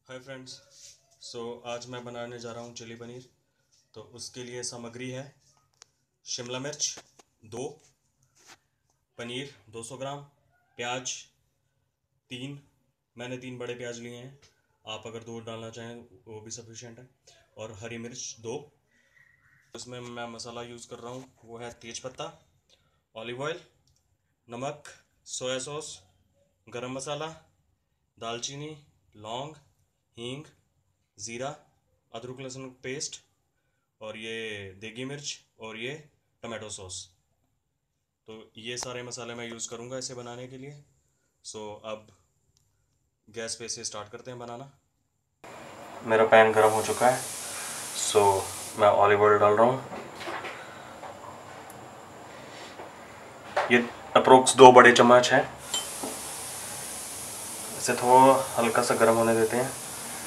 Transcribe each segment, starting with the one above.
Hi friends. आज मैं बनाने जा रहा हूँ चिली पनीर। तो उसके लिए सामग्री है शिमला मिर्च 2, पनीर 200 ग्राम, प्याज 3, मैंने 3 बड़े प्याज लिए हैं, आप अगर 2 डालना चाहें वो भी सफिशिएंट है, और हरी मिर्च 2। इसमें मैं मसाला यूज़ कर रहा हूँ वो है तेज पत्ता, ऑलिव ऑयल, नमक, सोया सॉस, गरम मसाला, दालचीनी, लौंग, हींग, ज़ीरा, अदरक लहसुन पेस्ट, और ये देगी मिर्च, और ये टमाटो सॉस। तो ये सारे मसाले मैं यूज़ करूँगा इसे बनाने के लिए। अब गैस पे से स्टार्ट करते हैं बनाना। मेरा पैन गर्म हो चुका है। मैं ऑलिव ऑयल डाल रहा हूँ। ये अप्रोक्स 2 बड़े चम्मच है। इसे थोड़ा हल्का सा गर्म होने देते हैं।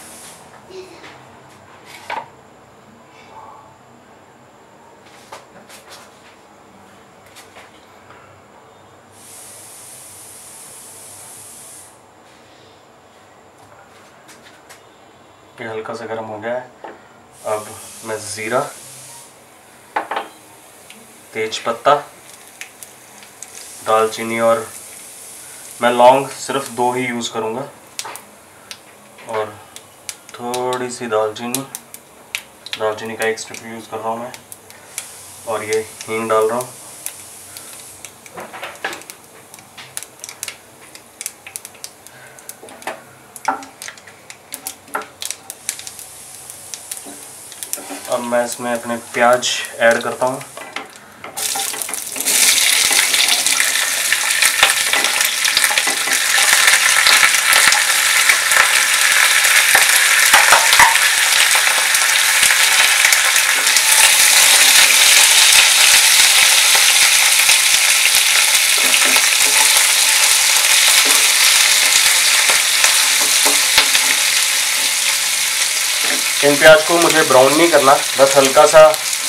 ये हल्का सा गर्म हो गया है। अब मैं ज़ीरा, तेज पत्ता, दालचीनी, और मैं लौंग सिर्फ 2 ही यूज़ करूँगा, और थोड़ी सी दालचीनी का एक स्ट्रिप यूज़ कर रहा हूँ मैं, और ये हींग डाल रहा हूँ। अब मैं इसमें अपने प्याज ऐड करता हूँ। इन प्याज को मुझे ब्राउन नहीं करना, बस हल्का सा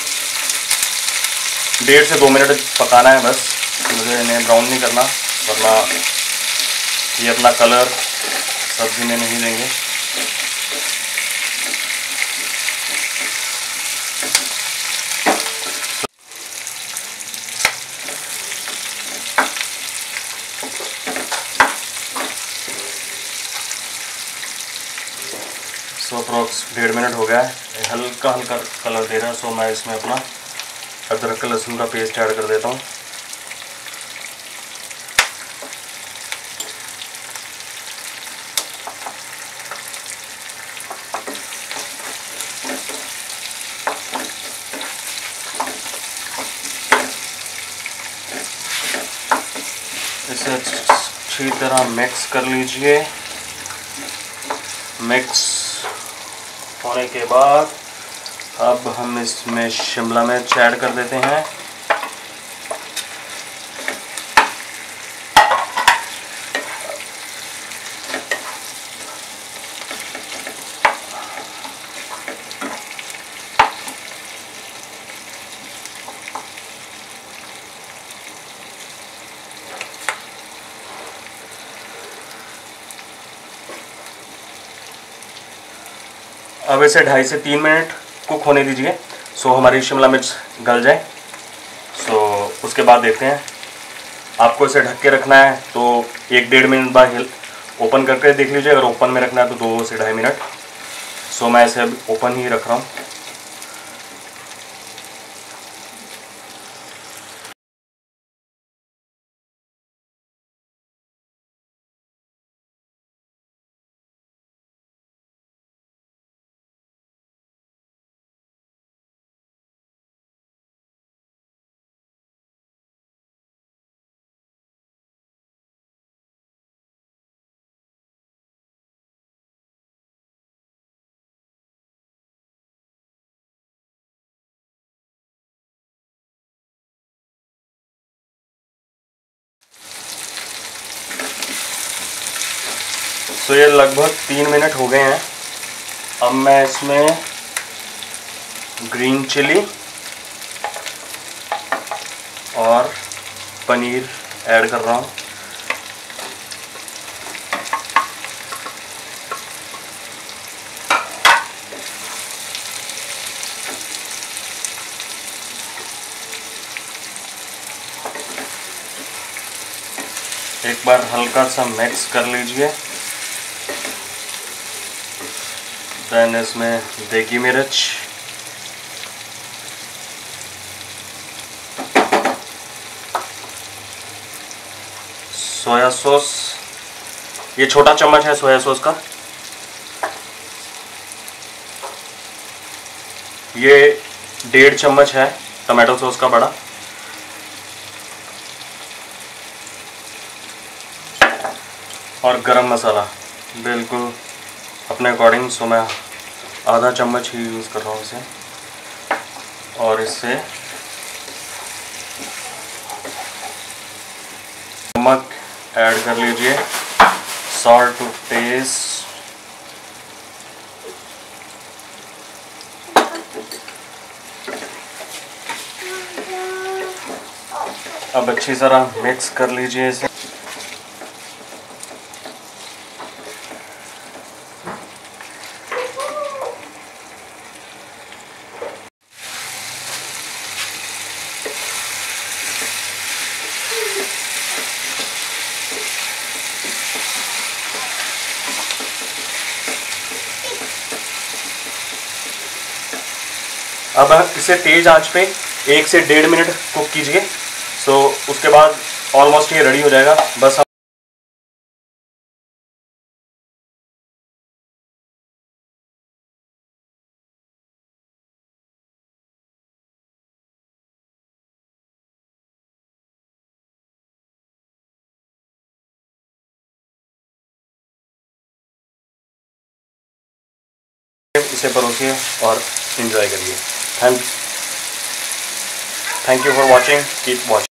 1.5 से 2 मिनट पकाना है बस। मुझे इन्हें ब्राउन नहीं करना, वरना ये अपना कलर सब्जी में नहीं देंगे। अप्रॉक्स 1.5 मिनट हो गया है। हल्का हल्का कलर दे रहा है। मैं इसमें अपना अदरक लहसुन का पेस्ट ऐड कर देता हूँ। इसे अच्छी तरह मिक्स कर लीजिए। मिक्स होने के बाद अब हम इसमें शिमला मिर्च ऐड कर देते हैं। अब इसे 2.5 से 3 मिनट कुक होने दीजिए, हमारी शिमला मिर्च गल जाए। उसके बाद देखते हैं। आपको इसे ढक के रखना है तो 1-1.5 मिनट बाद ओपन करके देख लीजिए। अगर ओपन में रखना है तो 2 से 2.5 मिनट। मैं इसे अब ओपन ही रख रहा हूँ। ये लगभग 3 मिनट हो गए हैं। अब मैं इसमें ग्रीन चिली और पनीर ऐड कर रहा हूँ। एक बार हल्का सा मिक्स कर लीजिए। देन इसमें देगी मिर्च, सोया सॉस, ये छोटा चम्मच है सोया सॉस का, ये 1.5 चम्मच है टमाटो सॉस का बड़ा, और गरम मसाला बिल्कुल अपने अकॉर्डिंग। सो मैं आधा चम्मच ही यूज़ कर रहा हूँ इसे। और इससे नमक ऐड कर लीजिए, सॉल्ट टू टेस्ट। अब अच्छी तरह मिक्स कर लीजिए इसे। अब इसे तेज़ आंच पे 1 से 1.5 मिनट कुक कीजिए। सो उसके बाद ऑलमोस्ट ये रेडी हो जाएगा। बस हम इसे परोसिए और एंजॉय करिए। Thank you for watching, keep watching.